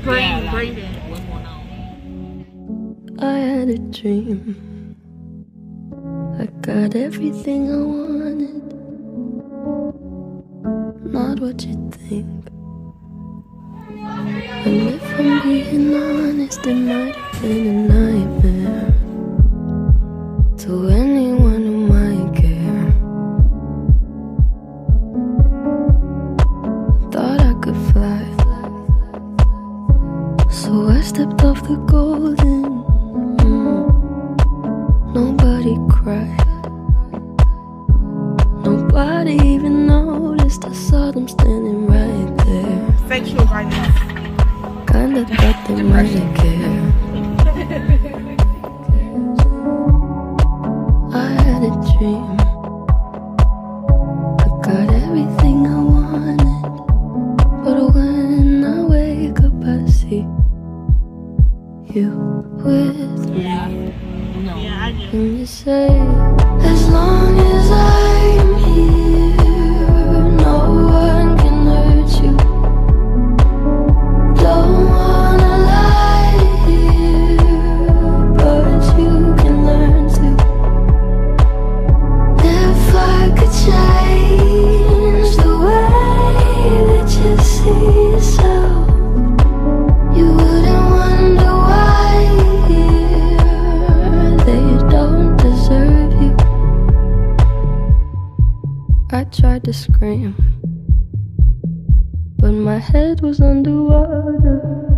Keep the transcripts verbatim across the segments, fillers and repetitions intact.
Breathe, yeah, breathe like, in. what's going on? I had a dream. I got everything I wanted. Not what you think. And if I'm being honest, it might have been a nightmare to anyone who might care. Thought I could fly, so I stepped off the golden. Mm. Nobody cried. Nobody even noticed. I saw them standing right there. Sexual violence. Kinda thought they might care. I had a dream. I got everything I wanted, but when I wake up I see you with me. Yeah. No. Yeah, I do. And you say, as long as I'm here, no one can hurt you. Don't wanna lie here, but you can learn to. If I could change the way that you see yourself, you wouldn't wonder why they don't deserve you. I tried to scream, but my head was underwater.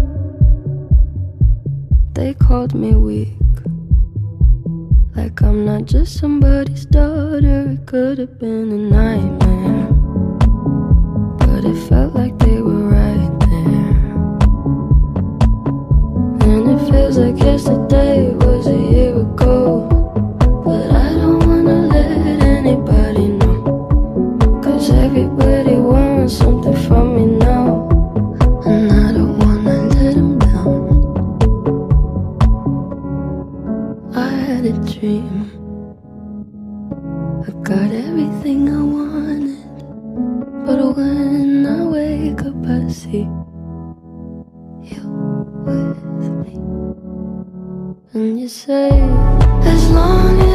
They called me weak, like I'm not just somebody's daughter. It could have been a nightmare, but it felt like they were right there. And it feels like yesterday was a year ago, but I don't wanna let anybody know, 'cause everybody wants something from me now, and I don't wanna let them down. I had a dream. I got everything I wanted, but when I wake up I see you with me. And you say, as long as